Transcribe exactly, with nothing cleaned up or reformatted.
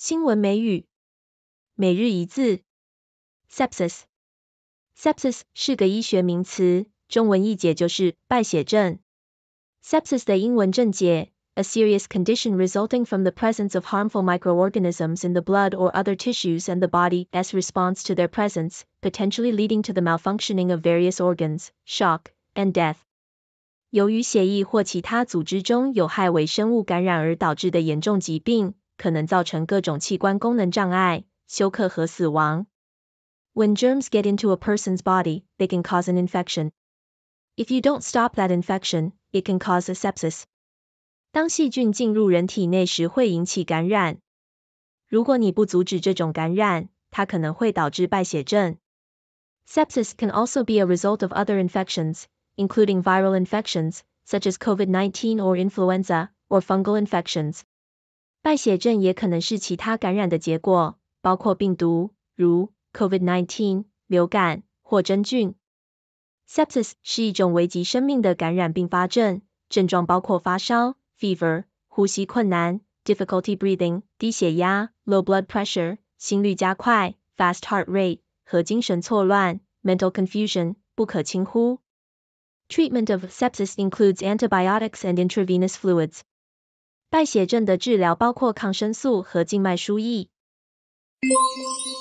新闻美语每日一字 sepsis sepsis 是个医学名词，中文译解就是败血症。sepsis 的英文正解 a serious condition resulting from the presence of harmful microorganisms in the blood or other tissues and the body as response to their presence, potentially leading to the malfunctioning of various organs, shock, and death. 由于血液或其他组织中有害微生物感染而导致的严重疾病，可能造成各种器官功能障碍、休克和死亡。When germs get into a person's body, they can cause an infection. If you don't stop that infection, it can cause a sepsis. 当细菌进入人体内时会引起感染。如果你不阻止这种感染，它可能会导致败血症。Sepsis can also be a result of other infections, including viral infections, such as COVID nineteen or influenza, or fungal infections. 败血症也可能是其他感染的结果，包括病毒，如 COVID nineteen, 流感或真菌。Sepsis 是一种危及生命的感染并发症，症状包括发烧 fever, 呼吸困难 difficulty breathing, 低血压 low blood pressure, 心率加快 fast heart rate 和精神错乱 mental confusion, 不可轻忽。Treatment of sepsis includes antibiotics and intravenous fluids. 败血症的治疗包括抗生素和静脉输液。